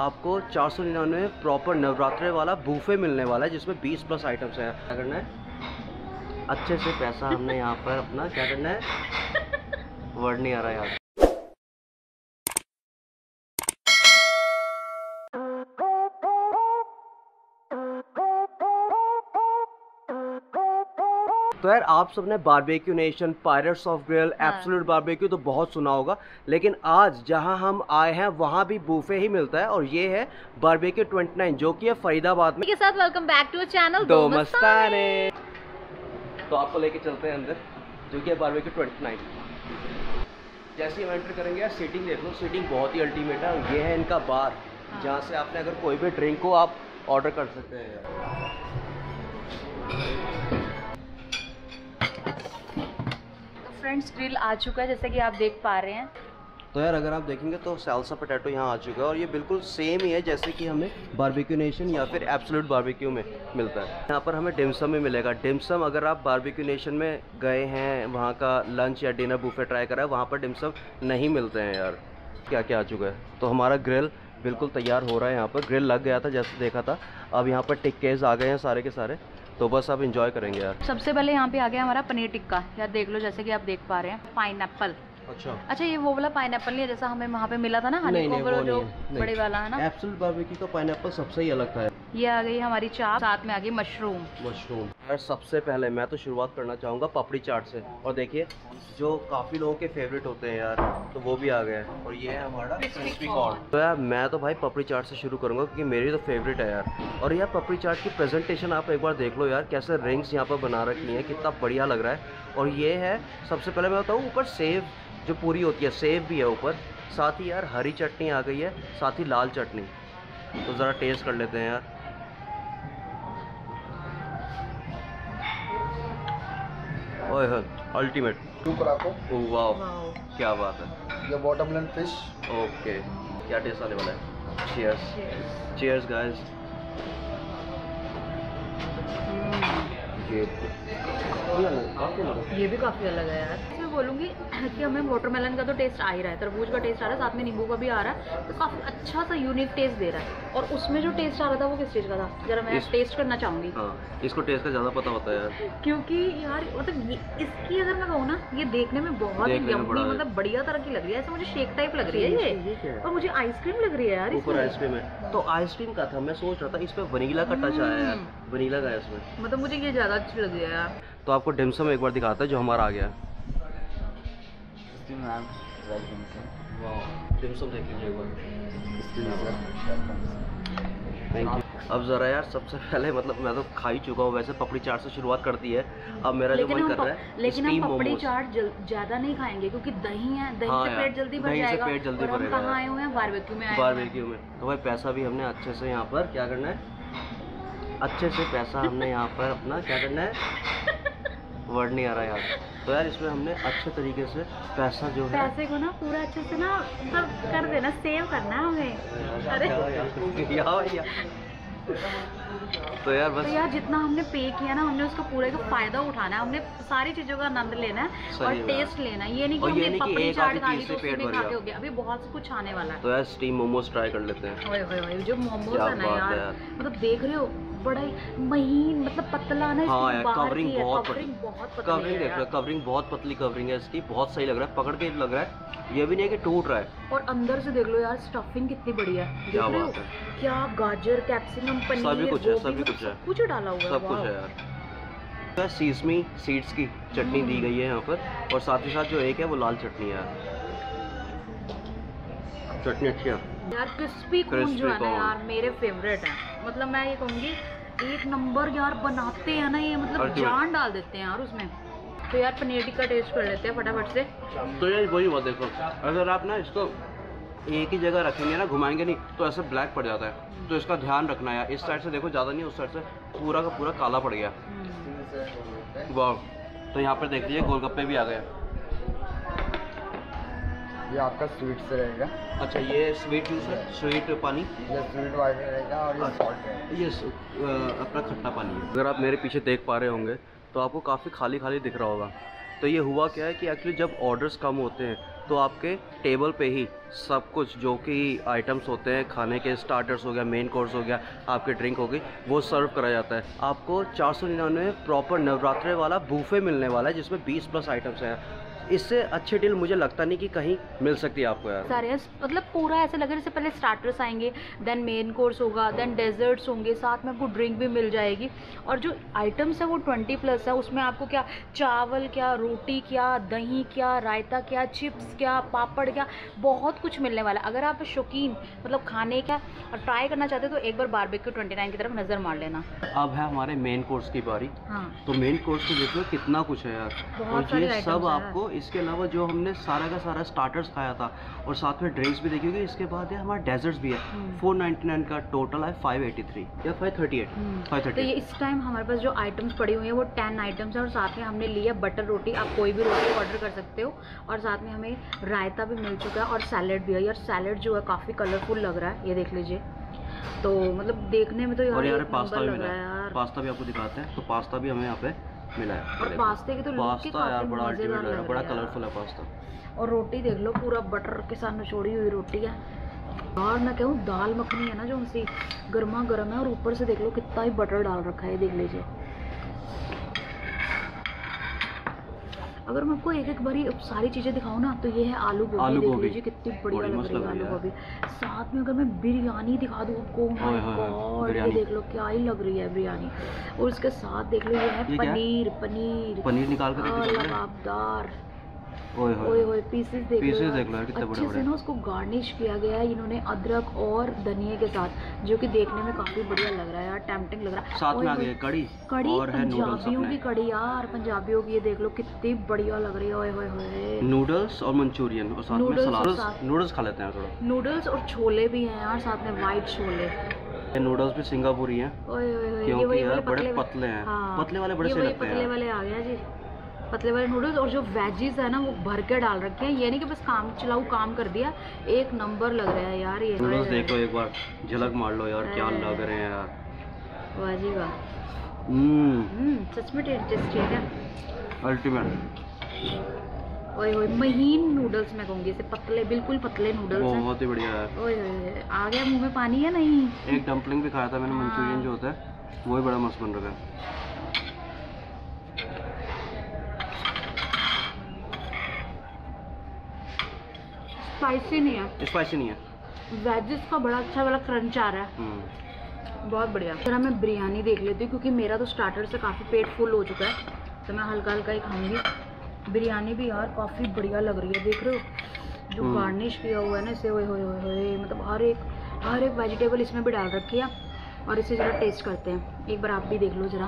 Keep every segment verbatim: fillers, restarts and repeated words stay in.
आपको चार सौ निन्यानवे प्रॉपर नवरात्रे वाला बूफे मिलने वाला है जिसमें बीस प्लस आइटम्स हैं। क्या करना है, अच्छे से पैसा हमने यहाँ पर अपना क्या करना है, वर्ड नहीं आ रहा यार। तो यार आप सबने barbecue nation, pirates of grill, absolute barbecue तो बहुत सुना होगा, लेकिन आज जहां हम आए हैं वहां भी बूफे ही मिलता है और ये है बारबेक्यू उनतीस जो कि है फरीदाबाद में। के साथ वेलकम बैक टू चैनल दो मस्ताने। तो आपको लेके चलते हैं अंदर जो कि है बारबेक्यू उनतीस। जैसे ही हम एंटर करेंगे यार सीटिंग देख लो, सीटिंग बहुत ही अल्टीमेट है। ये है इनका बार जहाँ से आपने अगर कोई भी ड्रिंक को आप ऑर्डर कर सकते हैं यार। फ्रेंड्स ग्रिल आ चुका है जैसे कि आप देख पा रहे हैं। तो यार अगर आप देखेंगे तो सैल्सा पोटैटो यहाँ आ चुका है और ये बिल्कुल सेम ही है जैसे कि हमें बारबेक्यू नेशन या फिर एब्सोल्यूट बारबेक्यू में मिलता है। यहाँ पर हमें डिमसम में मिलेगा। डिमसम अगर आप बारबेक्यू नेशन में गए हैं, वहाँ का लंच या डिनर बुफे ट्राई करा है, वहाँ पर डिमसम नहीं मिलते हैं यार। क्या क्या आ चुका है, तो हमारा ग्रिल बिल्कुल तैयार हो रहा है। यहाँ पर ग्रिल लग गया था जैसे देखा था, अब यहाँ पर टिक्केज आ गए हैं सारे के सारे, तो बस आप इंजॉय करेंगे यार। सबसे पहले यहाँ पे आ गया हमारा पनीर टिक्का। यार देख लो जैसे कि आप देख पा रहे हैं, पाइनएप्पल। अच्छा अच्छा, ये वो वाला पाइनएप्पल नहीं है जैसा हमें वहाँ पे मिला था ना, हनी को जो बड़े वाला है ना। एब्सोल्यूट बारबेक्यू का पाइनएप्पल सबसे ही अलग था। ये आ गई हमारी चाट, साथ में आ गई मशरूम। मशरूम यार सबसे पहले मैं तो शुरुआत करना चाहूँगा पपड़ी चाट से। और देखिए जो काफ़ी लोगों के फेवरेट होते हैं यार, तो वो भी आ गया है। और ये है हमारा क्रिस्पी कॉर्न। तो यार मैं तो भाई पपड़ी चाट से शुरू करूँगा क्योंकि मेरी तो फेवरेट है यार। और यार पपड़ी चाट की प्रेजेंटेशन आप एक बार देख लो यार, कैसे रिंग्स यहाँ पर बना रखी हैं, कितना बढ़िया लग रहा है। और ये है सबसे पहले मैं बताऊँ, ऊपर सेव जो पूरी होती है, सेव भी है ऊपर, साथ ही यार हरी चटनी आ गई है, साथ ही लाल चटनी। तो ज़रा टेस्ट कर लेते हैं यार। ओए हो अल्टीमेट। ओह वाओ क्या बात है। ये वाटरमेलन फिश। ओके क्या टेस्ट आने वाला है। Cheers cheers guys. ये ये भी काफ़ी अलग है यार। मैं बोलूँगी कि हमें वाटरमेलन का तो टेस्ट आ ही रहा है, तरबूज का टेस्ट आ रहा है, साथ में नींबू का भी आ रहा है, तो काफ़ी अच्छा सा यूनिक टेस्ट दे रहा है। और उसमें जो टेस्ट आ रहा था वो किस चीज़ का था, जरा मैं इस... टेस्ट करना चाहूँगी। हाँ, इसको टेस्ट का ज़्यादा पता होता है यार, क्योंकि यार मतलब इसकी अगर मैं कहूँ ना, ये देखने में बहुत ही यम्मी, मतलब बढ़िया तरह की लग रही है। ऐसे मुझे शेक टाइप लग रही है ये, और मुझे आइसक्रीम लग रही है यार। ऊपर आइसक्रीम है, तो आइसक्रीम का था, मैं सोच रहा था इस पर वनीला का टच आया यार, वनीला का है इसमें। मतलब मुझे ये ज़्यादा अच्छी लग रही है यार। तो आपको डिमसम एक बार दिखाता है जो हमारा आ गया है। डिमसम देख लीजिए एक बार। Thank you. अब ज़रा यार सबसे पहले मतलब मैं तो खा ही चुका हूँ, वैसे पपड़ी चाट से शुरुआत कर दी है। अब मेरा जो मन कर रहा है, लेकिन हम पपड़ी चाट ज़्यादा नहीं खाएंगे क्योंकि दही है, दही हाँ से पेट जल्दी भर जाएगा। पेट जल्दी और हम कहाँ आए हुए हैं, बारबेक्यू में आए हैं। बारबेक्यू में तो भाई पैसा भी हमने अच्छे से यहाँ पर क्या करना है, अच्छे से पैसा हमने यहाँ पर अपना क्या करना है, वर्ड नहीं आ रहा यार। तो यार इसमें हमने अच्छे तरीके से पैसा जो है, पैसे को ना पूरा अच्छे से ना सब कर देना, सेव करना है हमें। अरे यार तो यार बस तो यार जितना हमने पे किया ना, हमने उसका पूरे का फायदा उठाना है, हमने सारी चीज़ों का आनंद लेना है और टेस्ट लेना है। ये नहीं कि हमने पपड़ी चाट खा ली तो उसमें खा के हो गया, अभी बहुत कुछ आने वाला है। तो यार स्टीम मोमोज ट्राई कर लेते हैं। ओए ओए ओए जो मोमोज है ना यार, मतलब देख रहे हो बड़ा ही महीन, मतलब पतला ना। हाँ यार कवरिंग बहुत कवरिंग बहुत पतली कवरिंग देख लो, कवरिंग बहुत पतली कवरिंग है इसकी, बहुत सही लग रहा है, पकड़ के लग रहा है, ये भी नहीं है कि टूट रहा है। और अंदर से देख लो यार, स्टफिंग कितनी बढ़िया है। क्या बात है, क्या गाजर, कैप्सिकम, पनीर, सभी कुछ है, सभी कुछ है, कुछ डाला हुआ है, सब कुछ है यार। सीसमी सीड्स की चटनी दी गई है यहाँ पर, और साथ ही साथ जो एक है वो लाल चटनी है यार। चटनी अच्छी है यार। क्रिस्पी कॉर्न जो है ना यार मेरे फेवरेट है, मतलब मैं ये कहूँगी एक नंबर यार बनाते हैं ना ये, मतलब जान डाल देते हैं यार उसमें। तो यार पनीर टिक्का टेस्ट कर लेते हैं फटाफट से। तो यार वही हुआ, देखो अगर आप ना इसको एक ही जगह रखेंगे ना, घुमाएंगे नहीं तो ऐसे ब्लैक पड़ जाता है, तो इसका ध्यान रखना है यार। इस साइड से देखो ज़्यादा नहीं, उस साइड से पूरा का पूरा काला पड़ गया। वाह, तो यहाँ पर देख लीजिए गोलगप्पे भी आ गए। ये आपका स्वीट से रहेगा। अच्छा ये स्वीट जूस है, स्वीट पानी, ये स्वीट वाइट रहेगा और ये सॉल्ट रहेगा, ये अपना खट्टा पानी है। अगर आप मेरे पीछे देख पा रहे होंगे तो आपको काफ़ी खाली खाली दिख रहा होगा, तो ये हुआ क्या है कि एक्चुअली जब ऑर्डर्स कम होते हैं तो आपके टेबल पे ही सब कुछ जो कि आइटम्स होते हैं खाने के, स्टार्टर्स हो गया, मेन कोर्स हो गया, आपके ड्रिंक हो गई, वो सर्व करा जाता है। आपको चार सौ निन्यानवे प्रॉपर नवरात्रे वाला बूफे मिलने वाला है जिसमें बीस प्लस आइटम्स हैं। इससे अच्छी डील मुझे लगता नहीं कि कहीं मिल सकती है आपको यार। सारे मतलब पूरा ऐसे लग रहा है जैसे पहले स्टार्टर्स आएंगे, देन मेन कोर्स होगा, देन डेजर्ट्स होंगे, साथ में आपको ड्रिंक भी मिल जाएगी। और जो आइटम्स है वो ट्वेंटी प्लस है। उसमें आपको क्या चावल, क्या रोटी, क्या दही, क्या रायता, क्या चिप्स, क्या पापड़, क्या बहुत कुछ मिलने वाला है। अगर आप शौकीन मतलब खाने का और ट्राई करना चाहते हो तो एक बार बारबेक्यू ट्वेंटी नाइन की तरफ नज़र मार लेना। अब है हमारे मेन कोर्स की बारी। हाँ, तो मेन कोर्स को देखो कितना कुछ है यार। बहुत और सारे ये items सब है। आपको इसके अलावा जो हमने सारा का सारा स्टार्टर्स खाया था और साथ में ड्रिंक्स भी देखी होगी। इसके बाद है हमारा डेजर्ट्स भी है। फोर नाइन्टी नाइन का टोटल है, फाइव एटी थ्री या फाइव थर्टी एट फाइव तो थर्टी ये इस टाइम हमारे पास जो आइटम्स पड़ी हुई हैं वो टेन आइटम्स है। और साथ में हमने लिया बटर रोटी। आप कोई भी रोटी ऑर्डर कर सकते हो। और साथ में हमें रायता भी मिल चुका है और सैलेड भी है। यार सैलेड जो है काफ़ी कलरफुल लग रहा है, ये देख लीजिए। तो मतलब देखने में तो यार, और यार एक पास्ता नंबर भी लग मिला रहा है है। यार। पास्ता भी आपको दिखाते हैं। तो पास्ता भी हमें यहाँ पे मिला है। और पास्ते की तो लुक ही पास्ता यार काफी बड़ा अल्टीमेट मजेदार लग रहा है, लग बड़ा रहा है यार। कलरफुल है पास्ता। और रोटी देख लो, पूरा बटर के साथ निचोड़ी हुई रोटी है। और मैं कहूँ दाल मखनी है ना जो उनसी गर्मा गर्म है, और ऊपर से देख लो कितना ही बटर डाल रखा है, देख लीजिए। अगर मैं आपको एक एक बारी सारी चीज़ें दिखाऊँ ना तो ये है आलू गोभी। आलू देख गोभी लीजिए कितनी बढ़िया बड़ी लग मस्त रही है लग रही आलू है। गोभी। साथ में अगर मैं बिरयानी दिखा दूँ आपको, ओए होए होए, गॉड ये बिरयानी। देख लो क्या ही लग रही है बिरयानी। और उसके साथ देख लो ये है ये क्या है? पनीर पनीर पनीर निकाल कर और देख लो। लबाबदार। ओए ओए होए होए पीसेस देख लो पीसेस यार। देख लो यार कितने अच्छे बड़े से बड़े। ना उसको गार्निश किया गया है इन्होंने अदरक और धनिया के साथ, जो कि देखने में काफी बढ़िया लग रहा है यार, टेम्पटिंग लग रहा है। साथ में ओए आ होए, गई कड़ी कड़ी और है नूडल्स पंजाबियों की अपने। कड़ी यार, पंजाबियों की। ये देख लो कितनी बढ़िया लग रही है। ओए होए होए नूडल्स और मंचूरियन और साथ में नूडल्स और सलाद। साथ- नूडल्स खा लेते हैं थोड़ा। नूडल्स और छोले भी हैं यार, साथ में वाइट छोले। ये नूडल्स भी सिंगापुरी हैं ओए ओए ओए ये क्योंकि वही यार वाले बड़े पतले पतले हैं। हाँ, पतले वाले बड़े ये सही वही लगते हैं पतले यार। वाले आ गया जी, पतले वाले नूडल्स। और जो वेजीज है ना वो भर के डाल रखे हैं, ये नहीं कि बस काम चलाऊ काम कर दिया। एक नंबर लग रहा है यार ये नूडल्स देखो एक बार, झलक मार लो यार, क्या अरे। लग रहे हैं यार। वाह जी वाह। हम्म हम्म सच में टेस्टी है। अल्टीमेट। ओए ओए महीन नूडल्स मैं कहूँगी, इसे पतले बिल्कुल पतले नूडल्स हैं। बहुत ही बढ़िया है। ओए ओए आ गया मुंह में पानी है नहीं। एक डम्पलिंग भी खाया था मैंने, हाँ। मंचूरियन जो होता है वो भी बड़ा मस्त बन रहा है। स्पाइसी नहीं है, स्पाइसी नहीं है। वेजिस का बड़ा अच्छा वाला क्रंच आ रहा है, हम्म बहुत बढ़िया। जरा मैं बिरयानी देख लेती हूँ क्योंकि मेरा तो स्टार्टर से काफ़ी पेट फुल हो चुका है, तो मैं हल्का हल्का ही खाऊंगी। बिरयानी भी यार काफ़ी बढ़िया लग रही है, देख रहे हो जो हम्म। गार्निश किया हुआ है ना इसे। ओए होए होए होए, मतलब हर एक हर एक वेजिटेबल इसमें भी डाल रखी है। और इसे ज़रा टेस्ट करते हैं, एक बार आप भी देख लो ज़रा।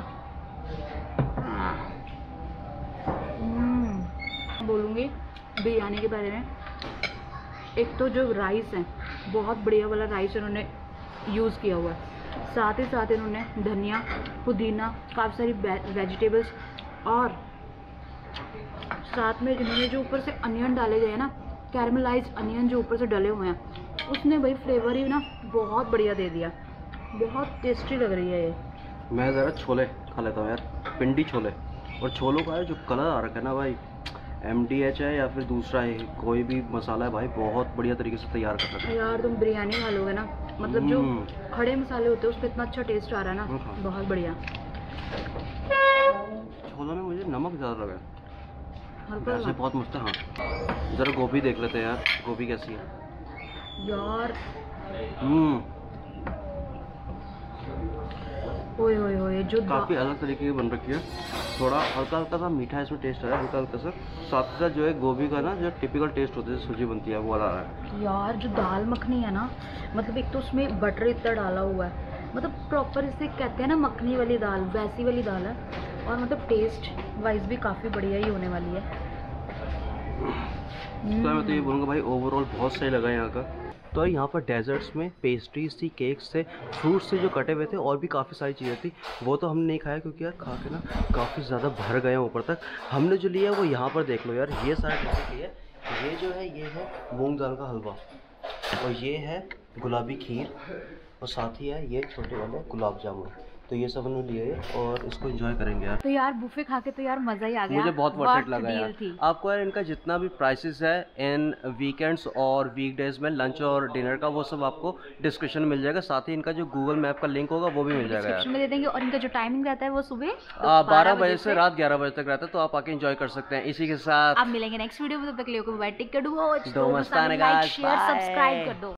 हम्म, बोलूँगी बिरयानी के बारे में, एक तो जो राइस है बहुत बढ़िया वाला राइस इन्होंने यूज़ किया हुआ है, साथ ही साथ इन्होंने धनिया, पुदीना, काफ़ी सारी वेजिटेबल्स, और साथ में इन्होंने जो ऊपर से अनियन डाले गए हैं ना, कैरमलाइज अनियन जो ऊपर से डले हुए हैं, उसने भाई फ्लेवर ही ना बहुत बढ़िया दे दिया। बहुत टेस्टी लग रही है ये। मैं ज़रा छोले खा लेता हूँ यार, पिंडी छोले। और छोलों का जो कलर आ रखा है ना भाई, एम डी एच है या फिर दूसरा है, कोई भी मसाला है भाई, बहुत बढ़िया तरीके से तैयार कर रखा है। यार तुम बिरयानी खा लोगे ना, मतलब जो हम्म। खड़े मसाले होते हैं उस पर इतना अच्छा टेस्ट आ रहा है ना, हाँ। बहुत बढ़िया। छोलों में मुझे नमक ज़्यादा लगा, हल्का वैसे हल्का। बहुत मस्त है। हाँ ज़रा गोभी देख लेते हैं यार, गोभी कैसी है। यार हम्म ओए ओए ओए जो दा- काफ़ी अलग तरीके की बन रखी है। थोड़ा हल्का हल्का सा मीठा इसमें टेस्ट आ रहा है, हल्का हल्का सा। साथ ही साथ जो है गोभी का ना जो टिपिकल टेस्ट होता है, सूजी बनती है, वो वाला आ रहा है। यार जो दाल मखनी है ना, मतलब एक तो उसमें बटर इतना डाला हुआ है, मतलब प्रॉपर इसे कहते हैं ना मखनी वाली दाल, वैसी वाली दाल है। और मतलब टेस्ट वाइज भी काफ़ी बढ़िया ही होने वाली है। तो मैं तो ये बोलूँगा भाई ओवरऑल बहुत सही लगा यहाँ का। तो यहाँ पर डेजर्ट्स में पेस्ट्रीज थी, केक्स थे, फ्रूट्स थे जो कटे हुए थे, और भी काफ़ी सारी चीज़ें थी। वो तो हमने नहीं खाया क्योंकि यार खा के ना काफ़ी ज़्यादा भर गए हैं ऊपर तक। हमने जो लिया है वो यहाँ पर देख लो यार, ये सारा डिशेज लिया है। ये जो है ये है मूंग दाल का हलवा, और ये है गुलाबी खीर, और साथ ही है ये छोटे वाले गुलाब जामुन। तो ये सब उन्होंने लिए और इसको एंजॉय करेंगे यार। तो यार बुफे खा के तो यार मजा ही आ गया, मुझे बहुत वर्थ इट Worth लगा deal यार। थी। आपको यार इनका जितना भी प्राइसेस है इन वीकेंड्स और वीकडेज में लंच और डिनर का, वो सब आपको डिस्क्रिप्शन में मिल जाएगा। साथ ही इनका जो गूगल मैप का लिंक होगा वो भी मिल जाएगा डिस्क्रिप्शन यार। में दे देंगे। और इनका जो टाइमिंग रहता है वो सुबह आ, बारह बजे से रात ग्यारह बजे तक रहता है, तो आप आके एंजॉय कर सकते हैं। इसी के साथ आप मिलेंगे नेक्स्ट वीडियो में, तब तक के लिए bye, take care, do watch, दो मस्ताने like guys, share bye। Subscribe कर दो।